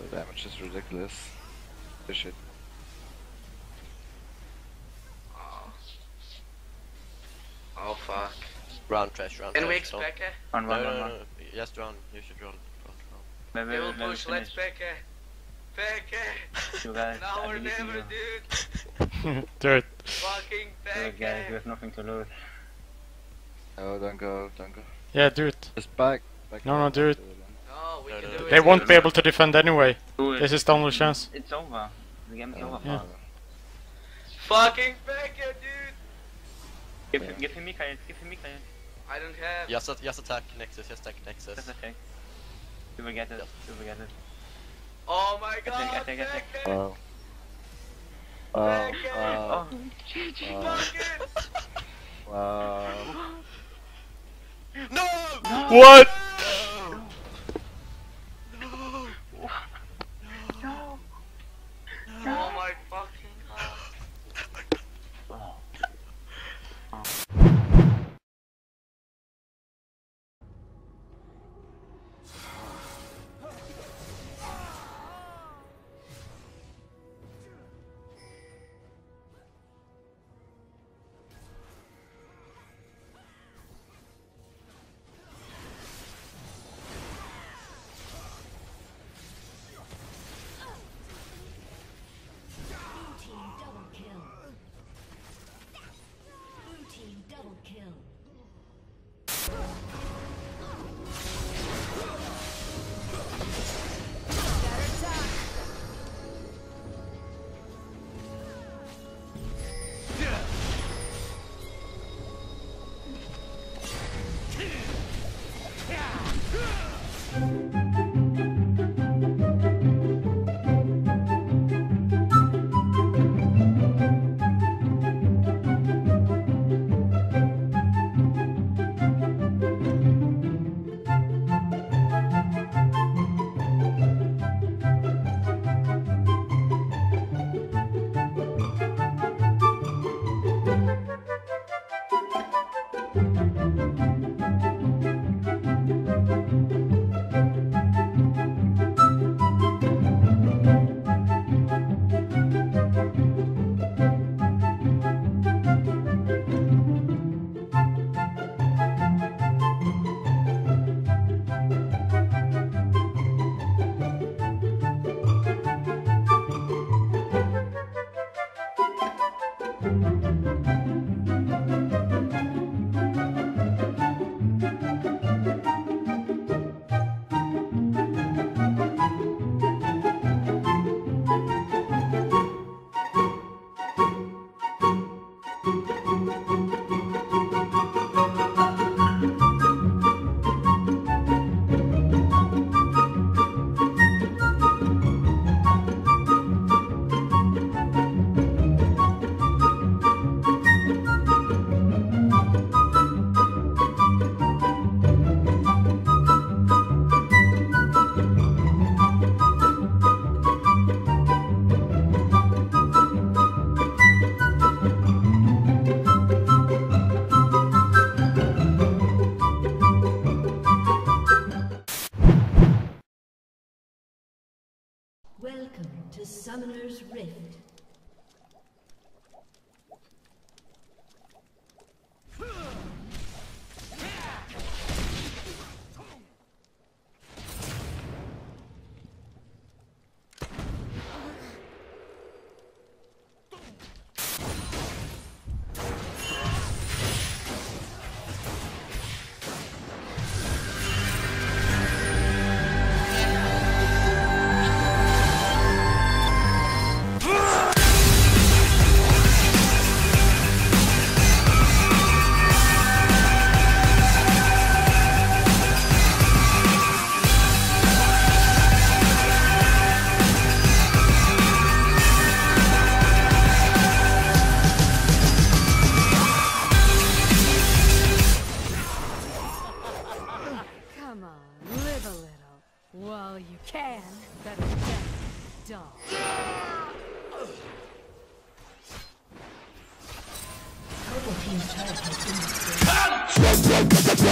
Damage is ridiculous. This shit. Oh fuck. Run, trash, run. Can we trash, expect it? Run, run, no, run, no, run. no. Just run. You should run. Maybe They will we'll push, let's finish. back it. Back it. You guys, Now I or believe in never, you. dude. Do it. Fucking Do back it, guys. We it. have nothing to lose. Oh, don't go, don't go. Yeah, do it. Just back. No, do it. No, we No, can no, do it. They won't be able to defend anyway. Do it. This is the only chance. It's over. The game is over. Yeah. Fucking back it, dude. Give him Mikael. Give him Mikael. I don't have. Just attack Nexus. Just attack Nexus. Just attack. You will get it. You will get it. Oh my god, Attack, back attack. it. Wow. Back it. Oh. Fuck it. Wow. No! What? Oh my fucking god. Welcome to Summoner's Rift. Come on, live a little. While you can, better death, dog. Purple team team's turret has been destroyed.